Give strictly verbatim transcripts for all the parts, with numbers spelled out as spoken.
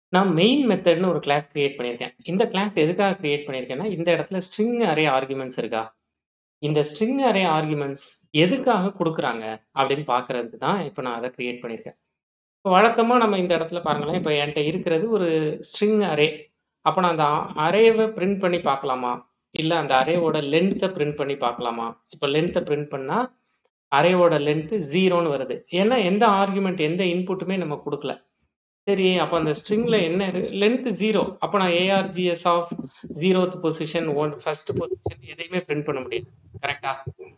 நான் மெயின் மெத்தட்ன்னு ஒரு class create பண்ணியிருக்கேன். இந்த கிளாஸ் எதுக்காக கிரியேட் பண்ணியிருக்கேன்னா, இந்த இடத்துல ஸ்ட்ரிங் அரே ஆர்குமெண்ட்ஸ் இருக்கா? இந்த ஸ்ட்ரிங் அரே ஆர்குமெண்ட்ஸ் எதுக்காக குடுக்குறாங்க? அப்படின்னு பார்க்கறதுக்கு தான் இப்ப நான் அத கிரியேட் பண்ணியிருக்கேன். இப்ப வழக்கமா நம்ம இந்த இடத்துல பாருங்களேன், இப்ப என்ட்ட இருக்கிறது ஒரு ஸ்ட்ரிங் அரே. அப்ப நான் அந்த அரேவ பிரிண்ட் பண்ணி பார்க்கலாமா? இல்ல அந்த அரேவோட லென்த்த பிரிண்ட் பண்ணி பார்க்கலாமா? இப்ப லென்த்த பிரிண்ட் பண்ணா, அரேவோட லென்த் ஜீரோன்னு வருது. ஏன்னா எந்த ஆர்குமெண்ட், எந்த இன்புட்டுமே நம்ம குடுக்கல. சரி, அப்ப அந்த ஸ்ட்ரிங்ல என்ன இருக்கு? Length zero. அப்ப நான் ARGS of zeroth position, one first position எதையுமே பிரிண்ட் பண்ண முடியாது. கரெக்ட்டா?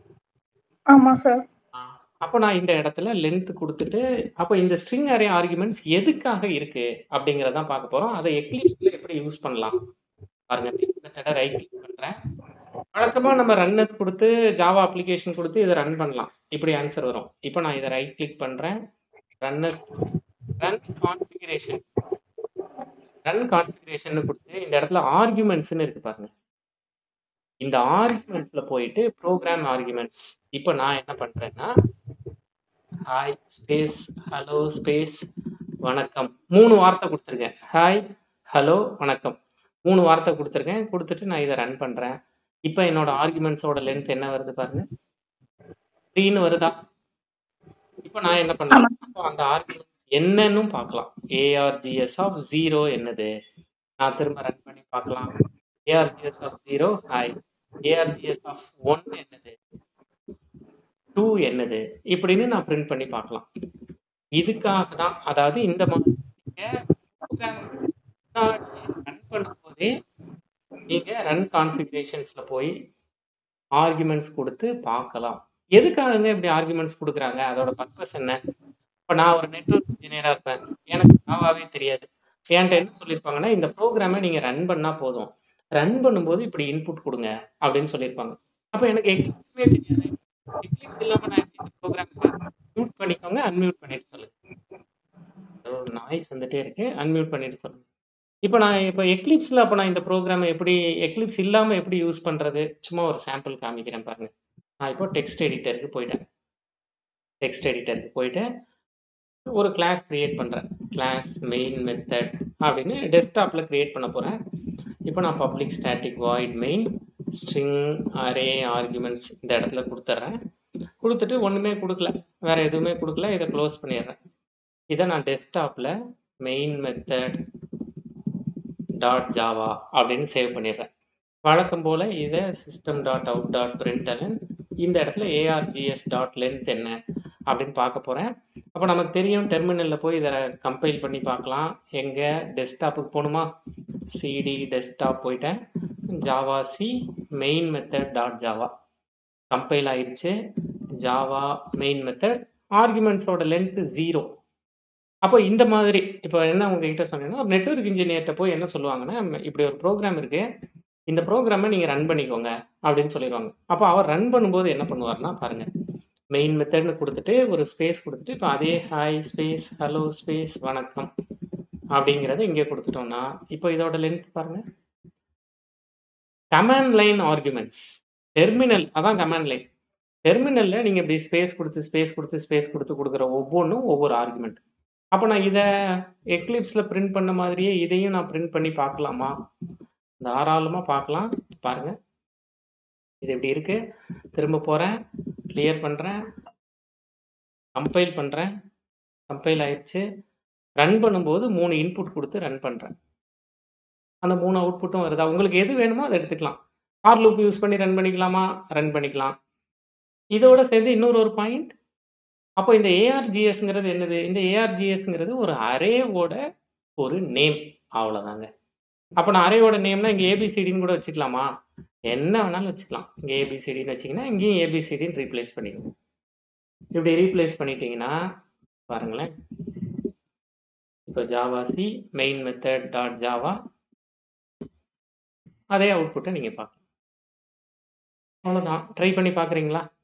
ஆமா சார். ஆ. அப்ப நான் இந்த இடத்துல லென்த் குடுத்துட்டு, அப்ப இந்த ஸ்ட்ரிங் அரே ஆர்குமெண்ட்ஸ் எதுக்காக இருக்கு? அப்படிங்கிறத தான் பார்க்க போறோம். அத எக்லிப்ஸ்ல எப்படி யூஸ் பண்ணலாம்? பாருங்க, மெத்தட ரைட் கிளிக் பண்றேன். வழக்கமா நம்ம ரன்னர் குடுத்து, ஜாவா அப்ளிகேஷன் குடுத்து இத ரன் பண்ணலாம். இப்படி ஆன்சர் வரும். இப்ப நான் இத ரைட் கிளிக் பண்றேன். Runners run configuration. ரன் கான்ஃபிகரேஷன்னு குடுத்து, இந்த இடத்துல ஆர்குமெண்ட்ஸ்ன்னு இருக்கு பாருங்க. இந்த ஆர்குமெண்ட்ஸ்ல போயிட்டு புரோகிராம் ஆர்குமெண்ட்ஸ். இப்ப நான் என்ன பண்றேன்னா, ஹாய் ஸ்பேஸ் ஹலோ ஸ்பேஸ் வணக்கம். மூணு வார்த்தை குடுத்துருக்கேன். ஹாய், ஹலோ, வணக்கம். மூணு வார்த்தை குடுத்துருக்கேன். குடுத்துட்டு நான் இத ரன் பண்றேன். இப்ப என்னோட ஆர்குமெண்ட்ஸோட லென்த் என்ன வருது பாருங்க. த்ரீன்னு வருதா? இப்ப நான் என்ன பண்ணலாம்? ஆமா. அப்போ அந்த ஆர்குமெண்ட் என்னன்னும் பார்க்கலாம். ஏஆர்ஜிஎஸ் ஆஃப் ஜீரோ என்னது? நான் திரும்ப ரன் பண்ணி பார்க்கலாம். ARGS of zero hi. ARGS of one என்னது? டூ என்னது? இப்படின்னு நான் பிரிண்ட் பண்ணி பார்க்கலாம். இதுக்காக தான், அதாவது இந்த மாதிரி நீங்க ப்ரோகிராம் முன்னாடியே ரன் பண்ணும்போதே நீங்க ரன் கான்ஃபிகரேஷன்ஸ்ல போய் ஆர்குமெண்ட்ஸ் குடுத்து பார்க்கலாம். எதுக்காகங்க இப்படி ஆர்குமெண்ட்ஸ் குடுக்குறாங்க? அதோட பர்ப்பஸ் என்ன? இப்ப நான் ஒரு நெட்வொர்க் இன்ஜினியரா இருப்பேன். எனக்கு ஜாவாவே தெரியாது. என்ட்ட என்ன சொல்லியிருப்பாங்கன்னா, இந்த ப்ரோகிராம நீங்க ரன் பண்ணா போதும். ரன் பண்ணும்போது இப்படி இன்புட் குடுங்க அப்படின்னு சொல்லியிருப்பாங்க. அப்ப எனக்கு எக்லிப்ஸ்மே தெரியாது. எக்லிப்ஸ் இல்லாம நான் எப்படி இந்த ப்ரோகிராம் மியூட் பண்ணிக்கோங்க, அன்மியூட் பண்ணிட்டு சொல்லுங்க. ஒரு நாய்ஸ் வந்துட்டே இருக்கு. அன்மியூட் பண்ணிட்டு சொல்லுங்க. இப்ப நான் இப்ப எக்லிப்ஸ்ல அப்ப நான் இந்த ப்ரோகிராம எப்படி எக்லிப்ஸ் இல்லாம எப்படி யூஸ் பண்றது? சும்மா ஒரு சாம்பிள் காமிக்கிறேன் பாருங்க. நான் இப்போ டெக்ஸ்ட் எடிட்டருக்கு போயிட்டேன். டெக்ஸ்ட் எடிட்டருக்கு போயிட்டு ஒரு கிளாஸ் கிரியேட் பண்றேன். கிளாஸ் மெயின் மெத்தட் அப்படின்னு டெஸ்க்டாப்ல கிரியேட் பண்ண போறேன். இப்போ நான் public static void main string array arguments இந்த இடத்துல கொடுத்துட்றேன். கொடுத்துட்டு ஒன்றுமே கொடுக்கல, வேற எதுவுமே கொடுக்கல. இதை க்ளோஸ் பண்ணிடுறேன். இதை நான் டெஸ்க்டாப்பில் மெயின் மெத்தட் டாட் ஜாவா அப்படின்னு சேவ் பண்ணிடுறேன். வழக்கம் போல் இதை system dot out dot println இந்த இடத்துல ஏஆர்ஜிஎஸ் டாட் லென்த் என்ன அப்படின்னு பார்க்க போகிறேன். அப்போ நமக்கு தெரியும், டெர்மினலில் போய் இதை கம்பைல் பண்ணி பார்க்கலாம். எங்கே டெஸ்க்டாப்புக்கு போகணுமா? சிடி டெஸ்க்டாப் போயிட்டேன். Java C main method dot Java compile ஆயிடுச்சு. ஜாவா மெயின் மெத்தட் ஆர்குமெண்ட்ஸோட லென்த்து ஜீரோ. அப்போ இந்த மாதிரி இப்போ என்ன உங்ககிட்ட சொன்னேன்னா, நெட்வொர்க் இன்ஜினியர்கிட்ட போய் என்ன சொல்லுவாங்கன்னா, இப்படி ஒரு ப்ரோக்ராம் இருக்குது, இந்த ப்ரோக்ராமை நீங்கள் ரன் பண்ணிக்கோங்க அப்படின்னு சொல்லிடுவாங்க. அப்போ அவர் ரன் பண்ணும்போது என்ன பண்ணுவார்னா பாருங்கள், மெயின் மெத்தட்னு கொடுத்துட்டு ஒரு ஸ்பேஸ் கொடுத்துட்டு இப்போ அதே ஹாய் ஸ்பேஸ் ஹலோ ஸ்பேஸ் வணக்கம் அப்படிங்கிறத இங்கே கொடுத்துட்டோம்னா இப்போ இதோட லென்த் பாருங்கள். கமாண்ட் லைன் ஆர்குமெண்ட்ஸ் டெர்மினல், அதான் கமாண்ட் லைன். டெர்மினலில் நீங்கள் இப்படி ஸ்பேஸ் கொடுத்து ஸ்பேஸ் கொடுத்து ஸ்பேஸ் கொடுத்து கொடுக்குற ஒவ்வொன்றும் ஒவ்வொரு ஆர்குமெண்ட். அப்போ நான் இதை எக்லிப்ஸில் பிரிண்ட் பண்ண மாதிரியே இதையும் நான் பிரிண்ட் பண்ணி பார்க்கலாமா? தாராளமாக பார்க்கலாம். பாருங்கள், இது எப்படி இருக்கு. திரும்ப போகிறேன், கிளியர் பண்ணுறேன், கம்பைல் பண்ணுறேன். கம்பைல் ஆயிடுச்சு. ரன் பண்ணும்போது மூணு இன்புட் கொடுத்து ரன் பண்ணுறேன். அந்த மூணு அவுட்புட்டும் வருதா? உங்களுக்கு எது வேணுமோ அதை எடுத்துக்கலாம். ஃபார் லூப் யூஸ் பண்ணி ரன் பண்ணிக்கலாமா? ரன் பண்ணிக்கலாம். இதோட சேர்ந்து இன்னொரு ஒரு பாயிண்ட், அப்போ இந்த ஏஆர்ஜிஎஸ்ங்கிறது என்னது? இந்த ஏஆர்ஜிஎஸ்ங்கிறது ஒரு அரேவோட ஒரு நேம், அவ்வளோதாங்க. அப்போ நான் அரேவோட நேம்னா இங்கே ஏபிசிடின்னு கூட வச்சுக்கலாமா? என்ன வேணாலும் வச்சுக்கலாம். இங்கே ஏபிசிடின்னு வச்சிங்கன்னா இங்கேயும் ஏபிசிடின்னு ரீப்ளேஸ் பண்ணிக்கணும். இப்படி ரீப்ளேஸ் பண்ணிட்டீங்கன்னா பாருங்களேன், இப்போ Java C main method dot Java அதே அவுட்புட்டை நீங்கள் பார்க்கலாம். அவ்வளோதான். ட்ரை பண்ணி பார்க்குறீங்களா?